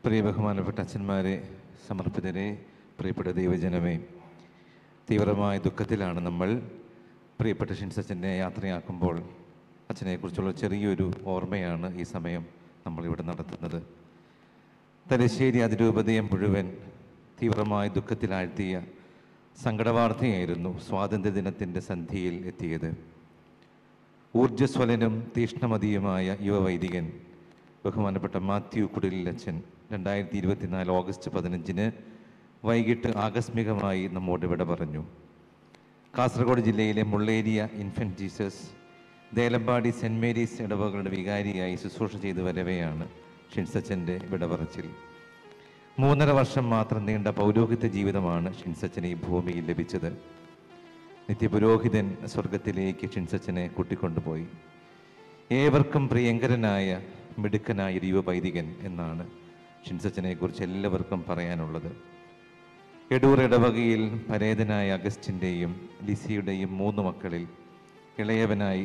പ്രിയ ബഹുമാനപ്പെട്ട അച്ഛന്മാരെ, സമർപ്പിതരെ, പ്രിയപ്പെട്ട ദൈവജനമേ, തീവ്രമായ ദുഃഖത്തിലാണ് നമ്മൾ. പ്രിയപ്പെട്ട ഷിൻസച്ചനെ യാത്രയാക്കുമ്പോൾ അച്ഛനെക്കുറിച്ചുള്ള ചെറിയൊരു ഓർമ്മയാണ് ഈ സമയം നമ്മളിവിടെ നടത്തുന്നത്. തലശ്ശേരി അതിരൂപതയെ മുഴുവൻ തീവ്രമായ ദുഃഖത്തിലാഴ്ത്തിയ സങ്കടവാർത്തയായിരുന്നു സ്വാതന്ത്ര്യദിനത്തിൻ്റെ സന്ധ്യയിൽ എത്തിയത്. ഊർജ്ജസ്വലനും തീഷ്ണമതിയുമായ യുവവൈദികൻ ബഹുമാനപ്പെട്ട മാത്യു കുടിലിൽ അച്ഛൻ 2024 ഓഗസ്റ്റ് 15 വൈകിട്ട് ആകസ്മികമായി നമ്മോട് വിട പറഞ്ഞു. കാസർഗോഡ് ജില്ലയിലെ Mulleria infant Jesus Delampady saint Mary's ഇടവകളുടെ വികാരിയായി ശുശ്രൂഷ ചെയ്തു വരവെയാണ് ഷിൻസച്ചൻ്റെ വിട പറച്ചിൽ. 3.5 വർഷം മാത്രം നീണ്ട പൗരോഹിത്യ ജീവിതമാണ് ഷിൻസച്ചന് ഈ ഭൂമിയിൽ ലഭിച്ചത്. നിത്യപുരോഹിതൻ സ്വർഗത്തിലേക്ക് ഷിൻസച്ചനെ കൂട്ടിക്കൊണ്ടുപോയി. ഏവർക്കും പ്രിയങ്കരനായ മിടുക്കനായ ഒരു യുവവൈദികൻ എന്നാണ് ഷിൻസച്ചനെ കുറിച്ച് എല്ലാവർക്കും പറയാനുള്ളത്. എടൂർ ഇടവകയിൽ പരേതനായ അഗസ്റ്റിൻ്റെയും ലിസിയുടെയും 3 മക്കളിൽ ഇളയവനായി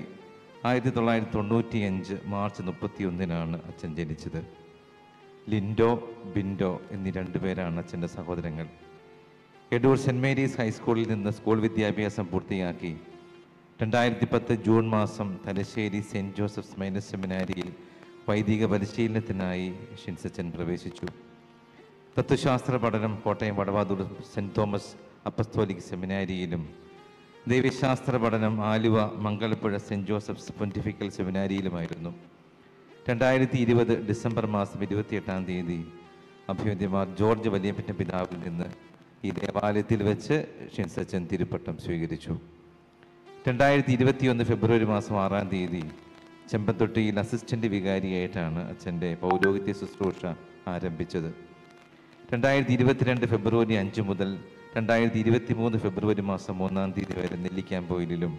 1995 മാർച്ച് 31 അച്ഛൻ ജനിച്ചത്. ലിൻഡോ, ബിൻഡോ എന്നീ 2 പേരാണ് അച്ഛൻ്റെ സഹോദരങ്ങൾ. എടൂർ സെൻറ് മേരീസ് ഹൈസ്കൂളിൽ നിന്ന് സ്കൂൾ വിദ്യാഭ്യാസം പൂർത്തിയാക്കി 2010 ജൂൺ മാസം തലശ്ശേരി സെൻറ് ജോസഫ്സ് മൈനസ് സെമിനാരിയിൽ വൈദിക പരിശീലനത്തിനായി ഷിൻസച്ചൻ പ്രവേശിച്ചു. തത്വശാസ്ത്ര പഠനം Kottayam Vadavathoor saint Thomas apostolic സെമിനാരിയിലും ദൈവശാസ്ത്ര പഠനം Aluva Mangalapuzha saint Joseph's pontifical സെമിനാരിയിലുമായിരുന്നു. 2020 ഡിസംബർ മാസം 28 അഭിവന്ദ്യമാർ ജോർജ് വലിയപ്പറ്റ പിതാവിൽ നിന്ന് ഈ ദേവാലയത്തിൽ വെച്ച് ഷിൻസച്ചൻ തിരുപ്പട്ടം സ്വീകരിച്ചു. 2021 ഫെബ്രുവരി മാസം 6 ചെമ്പത്തൊട്ടിയിൽ അസിസ്റ്റന്റ് വികാരിയായിട്ടാണ് അച്ഛൻ്റെ പൗരോഹിത്യ ശുശ്രൂഷ ആരംഭിച്ചത്. 2022 ഫെബ്രുവരി 5 മുതൽ 2023 ഫെബ്രുവരി മാസം 1 വരെ നെല്ലിക്കാമ്പൊയിലും,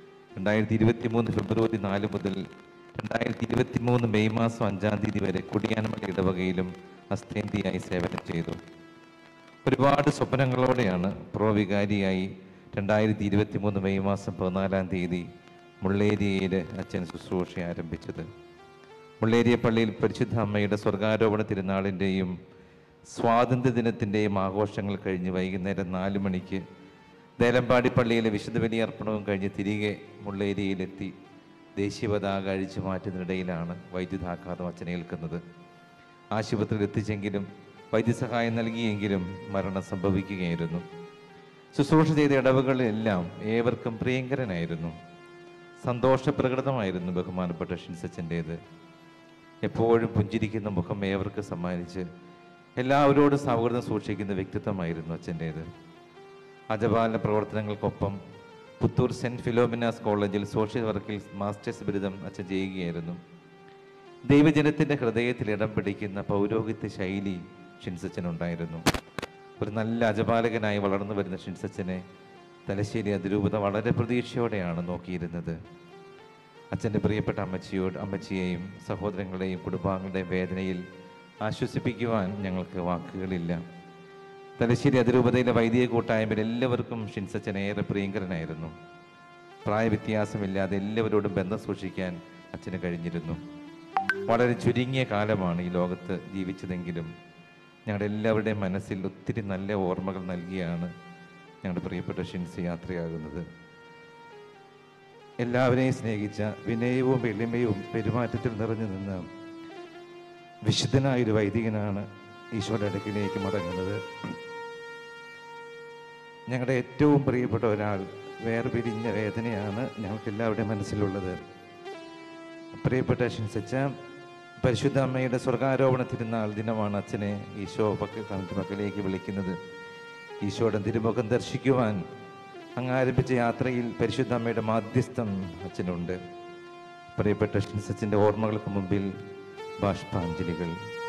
2023 ഫെബ്രുവരി 4 മുതൽ 2023 മെയ് മാസം 5 വരെ കുടിയാൻമല ഇടവകയിലും അസ്തേന്തിയായി സേവനം ചെയ്തു. ഒരുപാട് സ്വപ്നങ്ങളോടെയാണ് വികാരിയായി 2023 മെയ് മാസം 14 മുള്ളേരിയയിൽ അച്ഛൻ ശുശ്രൂഷ ആരംഭിച്ചത്. മുള്ളേരിയ പള്ളിയിൽ പരിശുദ്ധ അമ്മയുടെ സ്വർഗാരോപണ തിരുനാളിൻ്റെയും സ്വാതന്ത്ര്യദിനത്തിൻ്റെയും ആഘോഷങ്ങൾ കഴിഞ്ഞ് വൈകുന്നേരം 4 മണിക്ക് ദേലമ്പാടി പള്ളിയിലെ വിശുദ്ധ ബലിയർപ്പണവും കഴിഞ്ഞ് തിരികെ മുള്ളേരിയയിലെത്തി ദേശീയ പതാക അഴിച്ചു മാറ്റുന്നതിനിടയിലാണ് വൈദ്യുതാഘാതം അച്ഛനെ ഏൽക്കുന്നത്. ആശുപത്രിയിൽ എത്തിച്ചെങ്കിലും വൈദ്യസഹായം നൽകിയെങ്കിലും മരണം സംഭവിക്കുകയായിരുന്നു. ശുശ്രൂഷ ചെയ്ത ഇടവകളിലെല്ലാം ഏവർക്കും പ്രിയങ്കരനായിരുന്നു. സന്തോഷപ്രകടനമായിരുന്നു ബഹുമാനപ്പെട്ട ഷിൻസച്ചൻ്റേത്. എപ്പോഴും പുഞ്ചിരിക്കുന്ന മുഖം ഏവർക്ക് സമ്മാനിച്ച് എല്ലാവരോടും സൗഹൃദം സൂക്ഷിക്കുന്ന വ്യക്തിത്വമായിരുന്നു അച്ഛൻ്റേത്. അജപാലന പ്രവർത്തനങ്ങൾക്കൊപ്പം പുത്തൂർ സെൻറ്റ് ഫിലോമിനാസ് കോളേജിൽ സോഷ്യൽ വർക്കിൽ മാസ്റ്റേഴ്സ് ബിരുദം അച്ഛൻ ചെയ്യുകയായിരുന്നു. ദൈവജനത്തിൻ്റെ ഹൃദയത്തിൽ ഇടം പിടിക്കുന്ന പൗരോഹിത്യ ശൈലി ഷിൻസച്ചനുണ്ടായിരുന്നു. ഒരു നല്ല അജപാലകനായി വളർന്നു വരുന്ന ഷിൻസച്ചനെ തലശ്ശേരി അതിരൂപത വളരെ പ്രതീക്ഷയോടെയാണ് നോക്കിയിരുന്നത്. അച്ഛൻ്റെ പ്രിയപ്പെട്ട അമ്മച്ചിയെയും സഹോദരങ്ങളുടെയും കുടുംബാംഗങ്ങളുടെയും വേദനയിൽ ആശ്വസിപ്പിക്കുവാൻ ഞങ്ങൾക്ക് വാക്കുകളില്ല. തലശ്ശേരി അതിരൂപതയിലെ വൈദിക കൂട്ടായ്മയിൽ എല്ലാവർക്കും ഷിൻസച്ചൻ ഏറെ പ്രിയങ്കരനായിരുന്നു. പ്രായവ്യത്യാസമില്ലാതെ എല്ലാവരോടും ബന്ധം സൂക്ഷിക്കാൻ അച്ഛന് കഴിഞ്ഞിരുന്നു. വളരെ ചുരുങ്ങിയ കാലമാണ് ഈ ലോകത്ത് ജീവിച്ചതെങ്കിലും ഞങ്ങളുടെ എല്ലാവരുടെയും മനസ്സിൽ ഒത്തിരി നല്ല ഓർമ്മകൾ നൽകിയാണ് ഞങ്ങളുടെ പ്രിയപ്പെട്ട ഷിൻസി യാത്രയാകുന്നത്. എല്ലാവരെയും സ്നേഹിച്ച വിനയവും എളിമയും പെരുമാറ്റത്തിൽ നിറഞ്ഞു നിന്ന് വിശുദ്ധനായൊരു വൈദികനാണ് ഈശോയുടെ അടുക്കിലേക്ക് മടങ്ങുന്നത്. ഞങ്ങളുടെ ഏറ്റവും പ്രിയപ്പെട്ട ഒരാൾ വേർപിരിഞ്ഞ വേദനയാണ് ഞങ്ങൾക്ക് എല്ലാവരുടെയും മനസ്സിലുള്ളത്. പ്രിയപ്പെട്ട ഷിൻസച്ച, പരിശുദ്ധ അമ്മയുടെ സ്വർഗാരോപണ തിരുനാൾ ദിനമാണ് അച്ഛനെ ഈശോ തന്റെ മക്കളിലേക്ക് വിളിക്കുന്നത്. ഈശോയുടെ തിരുമുഖം ദർശിക്കുവാൻ അങ്ങ് ആരംഭിച്ച യാത്രയിൽ പരിശുദ്ധ അമ്മയുടെ മാധ്യസ്ഥം അച്ഛനുണ്ട്. പ്രിയപ്പെട്ട ഷിൻസച്ചൻ്റെ ഓർമ്മകൾക്ക് മുമ്പിൽ ബാഷ്പാഞ്ജലികൾ.